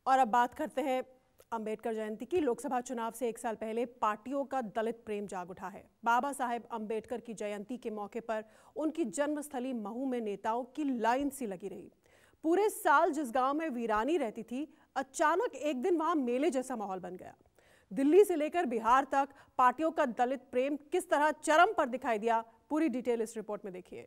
और अब बात करते हैं अंबेडकर जयंती की। लोकसभा चुनाव से 1 साल पहले पार्टियों का दलित प्रेम जाग उठा है। बाबा साहेब अंबेडकर की जयंती के मौके पर उनकी जन्मस्थली महू में नेताओं की लाइन सी लगी रही। पूरे साल जिस गांव में वीरानी रहती थी, अचानक एक दिन वहां मेले जैसा माहौल बन गया। दिल्ली से लेकर बिहार तक पार्टियों का दलित प्रेम किस तरह चरम पर दिखाई दिया, पूरी डिटेल इस रिपोर्ट में देखिए।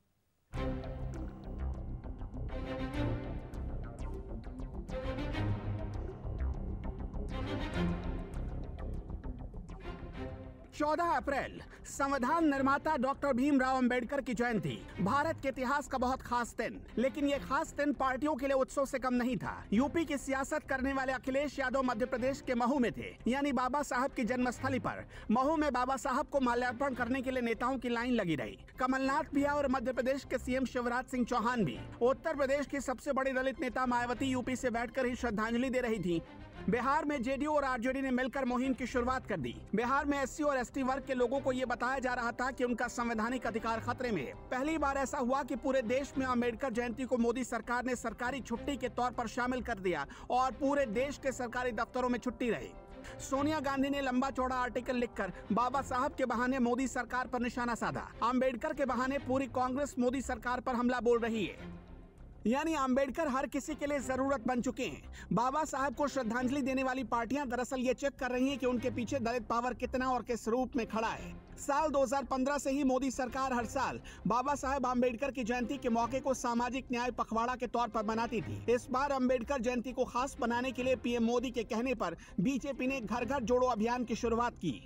चौदह अप्रैल संविधान निर्माता डॉक्टर भीमराव अंबेडकर की जयंती, भारत के इतिहास का बहुत खास दिन। लेकिन ये खास दिन पार्टियों के लिए उत्सव से कम नहीं था। यूपी की सियासत करने वाले अखिलेश यादव मध्य प्रदेश के महू में थे, यानी बाबा साहब की जन्मस्थली पर। महू में बाबा साहब को माल्यार्पण करने के लिए नेताओं की लाइन लगी रही। कमलनाथ भैया और मध्य प्रदेश के सीएम शिवराज सिंह चौहान भी। उत्तर प्रदेश की सबसे बड़ी दलित नेता मायावती यूपी से बैठकर ही श्रद्धांजलि दे रही थी। बिहार में जेडीयू और आरजेडी ने मिलकर मुहिम की शुरुआत कर दी। बिहार में एससी और एसटी वर्ग के लोगों को ये बताया जा रहा था कि उनका संवैधानिक अधिकार खतरे में है। पहली बार ऐसा हुआ कि पूरे देश में अंबेडकर जयंती को मोदी सरकार ने सरकारी छुट्टी के तौर पर शामिल कर दिया और पूरे देश के सरकारी दफ्तरों में छुट्टी रही। सोनिया गांधी ने लंबा चौड़ा आर्टिकल लिखकर बाबा साहब के बहाने मोदी सरकार पर निशाना साधा। अंबेडकर के बहाने पूरी कांग्रेस मोदी सरकार पर हमला बोल रही है, यानी अंबेडकर हर किसी के लिए जरूरत बन चुके हैं। बाबा साहब को श्रद्धांजलि देने वाली पार्टियां दरअसल ये चेक कर रही हैं कि उनके पीछे दलित पावर कितना और किस रूप में खड़ा है। साल 2015 से ही मोदी सरकार हर साल बाबा साहब अंबेडकर की जयंती के मौके को सामाजिक न्याय पखवाड़ा के तौर पर मनाती थी। इस बार अंबेडकर जयंती को खास बनाने के लिए पीएम मोदी के कहने पर बीजेपी ने घर घर जोड़ो अभियान की शुरुआत की।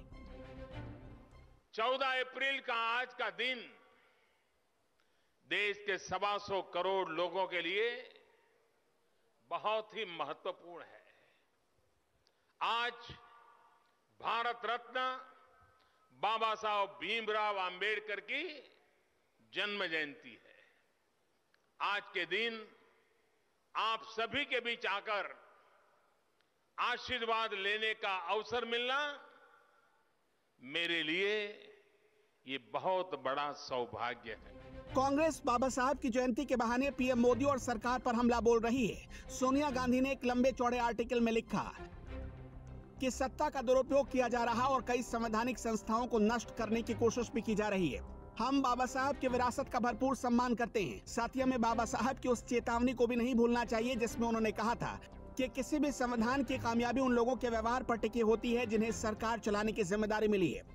14 अप्रैल का आज का दिन देश के 125 करोड़ लोगों के लिए बहुत ही महत्वपूर्ण है। आज भारत रत्न बाबा साहब भीमराव अंबेडकर की जन्म जयंती है। आज के दिन आप सभी के बीच आकर आशीर्वाद लेने का अवसर मिलना मेरे लिए ये बहुत बड़ा सौभाग्य है। कांग्रेस बाबा साहब की जयंती के बहाने पीएम मोदी और सरकार पर हमला बोल रही है। सोनिया गांधी ने एक लंबे चौड़े आर्टिकल में लिखा कि सत्ता का दुरुपयोग किया जा रहा और कई संवैधानिक संस्थाओं को नष्ट करने की कोशिश भी की जा रही है। हम बाबा साहब की विरासत का भरपूर सम्मान करते हैं। साथ ही हमें बाबा साहब की उस चेतावनी को भी नहीं भूलना चाहिए जिसमें उन्होंने कहा था कि किसी भी संविधान की कामयाबी उन लोगों के व्यवहार पर टिकी होती है जिन्हें सरकार चलाने की जिम्मेदारी मिली है।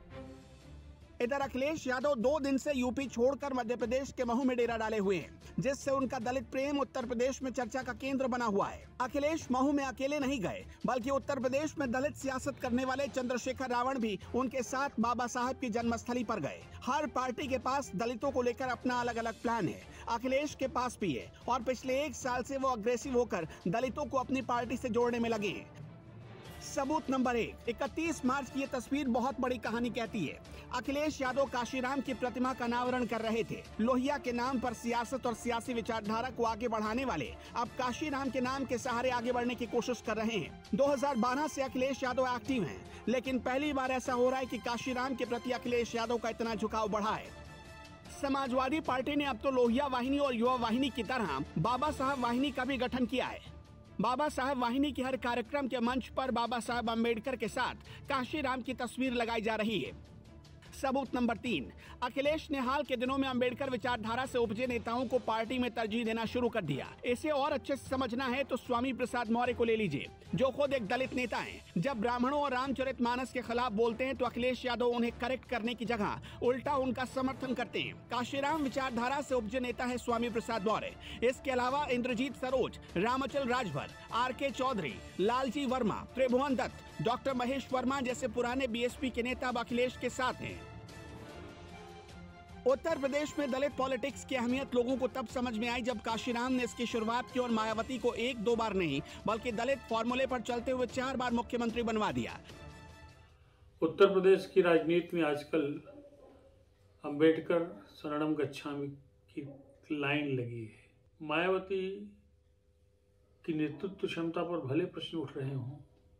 इधर अखिलेश यादव 2 दिन से यूपी छोड़कर मध्य प्रदेश के महू में डेरा डाले हुए हैं, जिससे उनका दलित प्रेम उत्तर प्रदेश में चर्चा का केंद्र बना हुआ है। अखिलेश महू में अकेले नहीं गए, बल्कि उत्तर प्रदेश में दलित सियासत करने वाले चंद्रशेखर रावण भी उनके साथ बाबा साहब की जन्मस्थली पर गए। हर पार्टी के पास दलितों को लेकर अपना अलग अलग प्लान है। अखिलेश के पास भी है और पिछले 1 साल से वो अग्रेसिव होकर दलितों को अपनी पार्टी से जोड़ने में लगे हैं। सबूत नंबर 1, 31 मार्च की ये तस्वीर बहुत बड़ी कहानी कहती है। अखिलेश यादव काशीराम की प्रतिमा का अनावरण कर रहे थे। लोहिया के नाम पर सियासत और सियासी विचारधारा को आगे बढ़ाने वाले अब काशीराम के नाम के सहारे आगे बढ़ने की कोशिश कर रहे हैं। 2012 से अखिलेश यादव एक्टिव हैं, लेकिन पहली बार ऐसा हो रहा है कि काशीराम के प्रति अखिलेश यादव का इतना झुकाव बढ़ा है। समाजवादी पार्टी ने अब तो लोहिया वाहिनी और युवा वाहिनी की तरह बाबा साहब वाहिनी का भी गठन किया है। बाबा साहब वाहिनी के हर कार्यक्रम के मंच पर बाबा साहब अंबेडकर के साथ काशीराम की तस्वीर लगाई जा रही है। सबूत नंबर 3, अखिलेश ने हाल के दिनों में अंबेडकर विचारधारा से उपजे नेताओं को पार्टी में तरजीह देना शुरू कर दिया। इसे और अच्छे से समझना है तो स्वामी प्रसाद मौर्य को ले लीजिए, जो खुद एक दलित नेता हैं। जब ब्राह्मणों और रामचरितमानस के खिलाफ बोलते हैं तो अखिलेश यादव उन्हें करेक्ट करने की जगह उल्टा उनका समर्थन करते हैं। काशीराम विचारधारा से उपजे नेता है स्वामी प्रसाद मौर्य। इसके अलावा इंद्रजीत सरोज, रामचल राजभर, RK चौधरी, लालजी वर्मा, त्रिभुवन दत्त, डॉक्टर महेश वर्मा जैसे पुराने बीएसपी के नेता अब अखिलेश के साथ हैं। उत्तर प्रदेश में दलित पॉलिटिक्स की अहमियत लोगों को तब समझ में आई जब काशीराम ने इसकी शुरुआत की और मायावती को 1-2 बार नहीं बल्कि दलित फॉर्मूले पर चलते हुए 4 बार मुख्यमंत्री बनवा दिया। उत्तर प्रदेश की राजनीति में आजकल अंबेडकर शरणम गच्छामि की लाइन लगी है। मायावती की नेतृत्व क्षमता पर भले प्रश्न उठ रहे हों,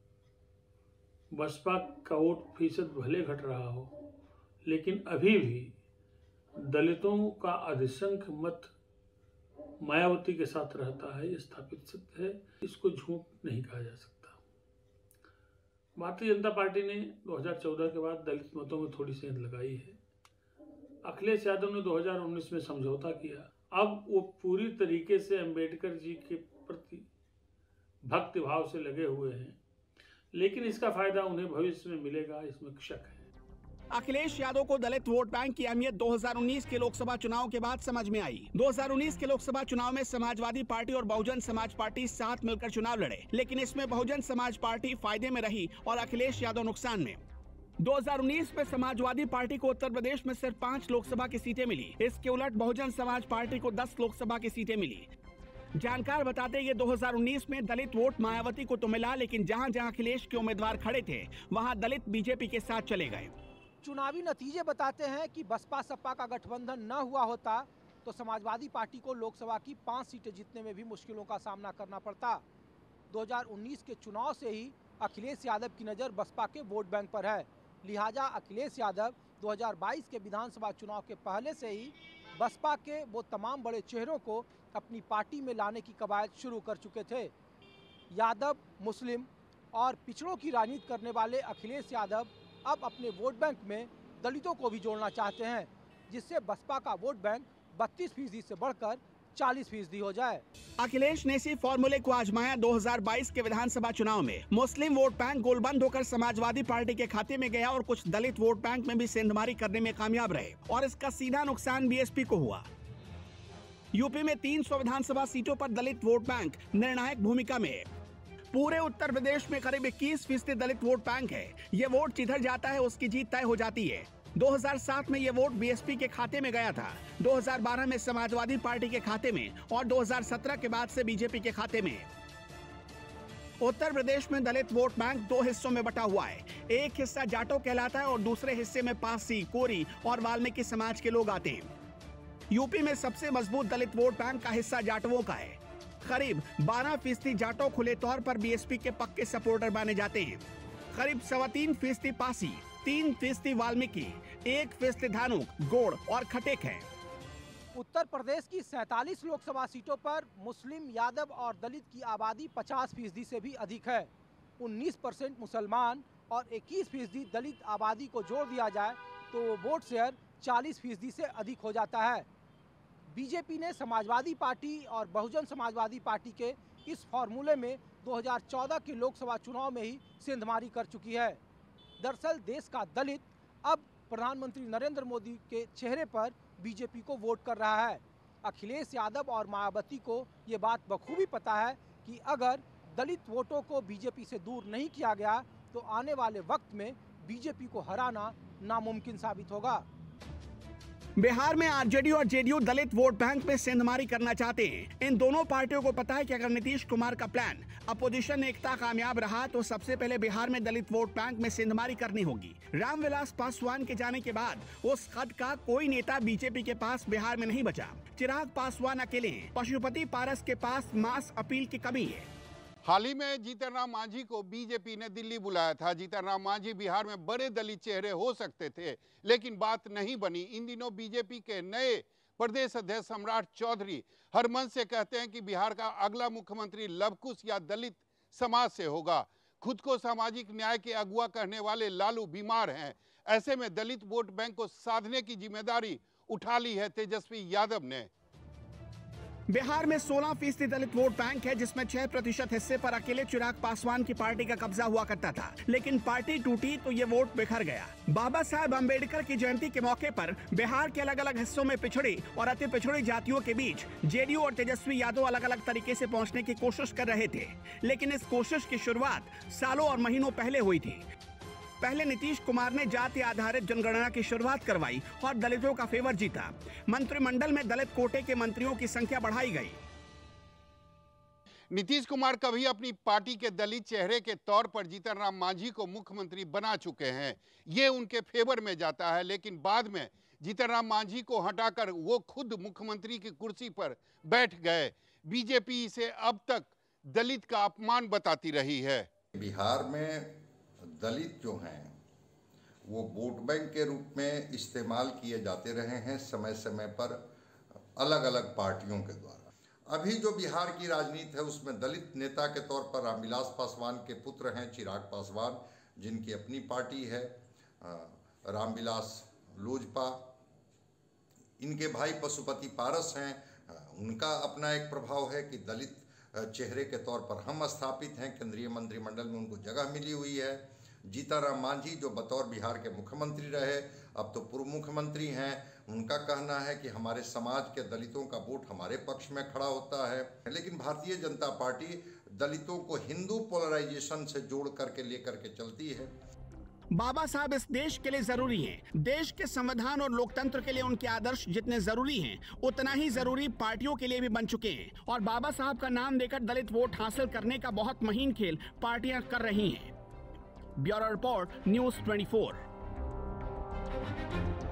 बसपा का वोट फीसद भले घट रहा हो, लेकिन अभी भी दलितों का अधिसंख्य मत मायावती के साथ रहता है, ये स्थापित सत्य है, इसको झूठ नहीं कहा जा सकता। भारतीय जनता पार्टी ने 2014 के बाद दलित मतों में थोड़ी सेंध लगाई है। अखिलेश यादव ने 2019 में समझौता किया। अब वो पूरी तरीके से अंबेडकर जी के प्रति भक्ति भाव से लगे हुए हैं, लेकिन इसका फायदा उन्हें भविष्य में मिलेगा, इसमें शक है। अखिलेश यादव को दलित वोट बैंक की अहमियत 2019 के लोकसभा चुनाव के बाद समझ में आई। 2019 के लोकसभा चुनाव में समाजवादी पार्टी और बहुजन समाज पार्टी साथ मिलकर चुनाव लड़े, लेकिन इसमें बहुजन समाज पार्टी फायदे में रही और अखिलेश यादव नुकसान में। 2019 में समाजवादी पार्टी को उत्तर प्रदेश में सिर्फ 5 लोकसभा की सीटें मिली। इसके उलट बहुजन समाज पार्टी को 10 लोकसभा की सीटें मिली। जानकार बताते हैं 2019 में दलित वोट मायावती को तो मिला, लेकिन जहां जहां अखिलेश के उम्मीदवार खड़े थे वहां दलित बीजेपी के साथ चले गए। चुनावी नतीजे बताते हैं कि बसपा सपा का गठबंधन न हुआ होता तो समाजवादी पार्टी को लोकसभा की 5 सीटें जीतने में भी मुश्किलों का सामना करना पड़ता। 2019 के चुनाव से ही अखिलेश यादव की नज़र बसपा के वोट बैंक पर है, लिहाजा अखिलेश यादव 2022 के विधानसभा चुनाव के पहले से ही बसपा के वो तमाम बड़े चेहरों को अपनी पार्टी में लाने की कवायद शुरू कर चुके थे। यादव, मुस्लिम और पिछड़ों की राजनीति करने वाले अखिलेश यादव अब अपने वोट बैंक में दलितों को भी जोड़ना चाहते हैं, जिससे बसपा का वोट बैंक 32% से बढ़कर 40% हो जाए। अखिलेश ने इसी फॉर्मूले को आजमाया। 2022 के विधानसभा चुनाव में मुस्लिम वोट बैंक गोलबंद होकर समाजवादी पार्टी के खाते में गया और कुछ दलित वोट बैंक में भी सेंधमारी करने में कामयाब रहे और इसका सीधा नुकसान बीएसपी को हुआ। यूपी में 300 विधानसभा सीटों पर दलित वोट बैंक निर्णायक भूमिका में है। पूरे उत्तर प्रदेश में करीब 21% दलित वोट बैंक है। ये वोट जिधर जाता है उसकी जीत तय हो जाती है। 2007 में ये वोट बीएसपी के खाते में गया था, 2012 में समाजवादी पार्टी के खाते में और 2017 के बाद से बीजेपी के खाते में। उत्तर प्रदेश में दलित वोट बैंक 2 हिस्सों में बटा हुआ है। एक हिस्सा जाटो कहलाता है और दूसरे हिस्से में पारसी, कोरी और वाल्मीकि समाज के लोग आते हैं। यूपी में सबसे मजबूत दलित वोट बैंक का हिस्सा जाटवों का है। करीब 12% जाटो खुले तौर पर बीएसपी के पक्के सपोर्टर माने जाते हैं। करीब 3.25% पासी, 3% वाल्मीकि, 1% धानुक, गोड़ और खटेक है। उत्तर प्रदेश की 47 लोकसभा सीटों पर मुस्लिम, यादव और दलित की आबादी 50% से भी अधिक है। 19% मुसलमान और 21% दलित आबादी को जोड़ दिया जाए तो वोट शेयर 40% से अधिक हो जाता है। बीजेपी ने समाजवादी पार्टी और बहुजन समाजवादी पार्टी के इस फॉर्मूले में 2014 के लोकसभा चुनाव में ही सेंधमारी कर चुकी है। दरअसल देश का दलित अब प्रधानमंत्री नरेंद्र मोदी के चेहरे पर बीजेपी को वोट कर रहा है। अखिलेश यादव और मायावती को ये बात बखूबी पता है कि अगर दलित वोटों को बीजेपी से दूर नहीं किया गया तो आने वाले वक्त में बीजेपी को हराना नामुमकिन साबित होगा। बिहार में आरजेडी और जेडीयू दलित वोट बैंक में सेंधमारी करना चाहते हैं। इन दोनों पार्टियों को पता है कि अगर नीतीश कुमार का प्लान अपोजिशन एकता कामयाब रहा तो सबसे पहले बिहार में दलित वोट बैंक में सेंधमारी करनी होगी। रामविलास पासवान के जाने के बाद उस कद का कोई नेता बीजेपी के पास बिहार में नहीं बचा। चिराग पासवान अकेले हैं। पशुपति पारस के पास मास अपील की कमी है। हाल ही में जीतन राम मांझी को बीजेपी ने दिल्ली बुलाया था। जीतन राम मांझी बिहार में बड़े दलित चेहरे हो सकते थे, लेकिन बात नहीं बनी। इन दिनों बीजेपी के नए प्रदेश अध्यक्ष सम्राट चौधरी हर मन से कहते हैं कि बिहार का अगला मुख्यमंत्री लवकुश या दलित समाज से होगा। खुद को सामाजिक न्याय के अगुवा कहने वाले लालू बीमार हैं। ऐसे में दलित वोट बैंक को साधने की जिम्मेदारी उठा ली है तेजस्वी यादव ने। बिहार में 16% दलित वोट बैंक है, जिसमें 6% हिस्से पर अकेले चिराग पासवान की पार्टी का कब्जा हुआ करता था, लेकिन पार्टी टूटी तो ये वोट बिखर गया। बाबा साहेब अम्बेडकर की जयंती के मौके पर बिहार के अलग अलग हिस्सों में पिछड़ी और अति पिछड़ी जातियों के बीच जेडीयू और तेजस्वी यादव अलग अलग तरीके से पहुंचने की कोशिश कर रहे थे, लेकिन इस कोशिश की शुरुआत सालों और महीनों पहले हुई थी। पहले नीतीश कुमार ने जाति आधारित जनगणना की शुरुआत करवाई और दलितों का फेवर जीता। मंत्रिमंडल में दलित कोटे के मंत्रियों की संख्या बढ़ाई गई। नीतीश कुमार कभी अपनी पार्टी के दलित चेहरे के तौर पर जीतन राम मांझी को मुख्यमंत्री बना चुके हैं। ये उनके फेवर में जाता है, लेकिन बाद में जीतन राम मांझी को हटाकर वो खुद मुख्यमंत्री की कुर्सी पर बैठ गए। बीजेपी इसे अब तक दलित का अपमान बताती रही है। बिहार में दलित जो हैं वो वोट बैंक के रूप में इस्तेमाल किए जाते रहे हैं समय समय पर अलग अलग पार्टियों के द्वारा। अभी जो बिहार की राजनीति है उसमें दलित नेता के तौर पर रामविलास पासवान के पुत्र हैं चिराग पासवान, जिनकी अपनी पार्टी है रामविलास लोजपा। इनके भाई पशुपति पारस हैं, उनका अपना एक प्रभाव है कि दलित चेहरे के तौर पर हम स्थापित हैं, केंद्रीय मंत्रिमंडल में उनको जगह मिली हुई है। जीतनराम मांझी जो बतौर बिहार के मुख्यमंत्री रहे, अब तो पूर्व मुख्यमंत्री हैं, उनका कहना है कि हमारे समाज के दलितों का वोट हमारे पक्ष में खड़ा होता है। लेकिन भारतीय जनता पार्टी दलितों को हिंदू पोलराइजेशन से जोड़ करके लेकर के चलती है। बाबा साहब इस देश के लिए जरूरी हैं। देश के संविधान और लोकतंत्र के लिए उनके आदर्श जितने जरूरी हैं, उतना ही जरूरी पार्टियों के लिए भी बन चुके हैं। और बाबा साहब का नाम देकर दलित वोट हासिल करने का बहुत महीन खेल पार्टियां कर रही हैं। Bureau report, news 24।